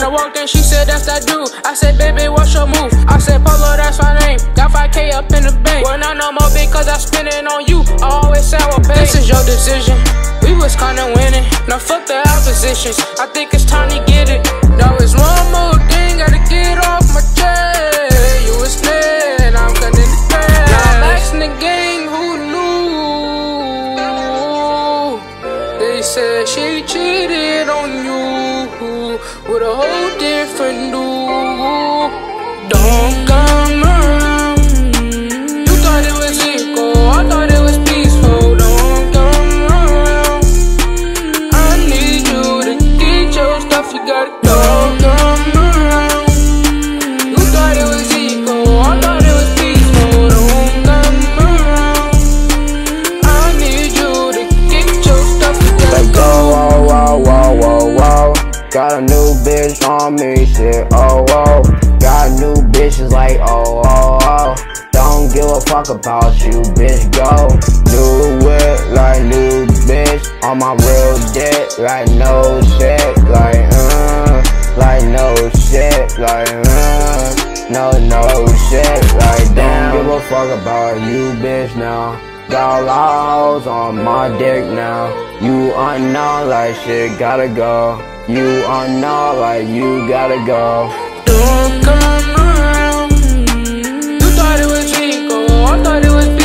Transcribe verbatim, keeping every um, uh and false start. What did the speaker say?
walked in, she said that's that dude. I said, baby, what's your move? I said, Polo, that's my name. Got five K up in the bank. Well, not no more because I spend it on you. I always say I will pay. This is your decision. We was kinda winning. Now fuck the oppositions. I think it's time to get it. Now it's one more thing, gotta get off my chest. You was dead, I'm cutting the grass. Now I'm asking the gang who knew. They said she cheated on you with a whole different dude. Don't come around. You thought it was equal, I thought it was peaceful. Don't come around. I need you to get your stuff, you gotta go. Don't come around. You thought it was equal, I thought it was peaceful. Don't come around. I need you to get your stuff, you gotta go. Whoa, whoa, whoa, whoa, whoa. Got a new bitch on me, shit, oh, oh. Got new bitches like, oh, oh, oh. Don't give a fuck about you, bitch, go. New whip, like new bitch. On my real dick, like no shit, like, uh. Like no shit, like, uh. No, no shit, like, damn. Don't give a fuck about you, bitch, now. Got a lot of hoes on my dick now. You unknown, like shit, gotta go. You unknown, like you gotta go. Don't come around. You thought it was equal, I thought it was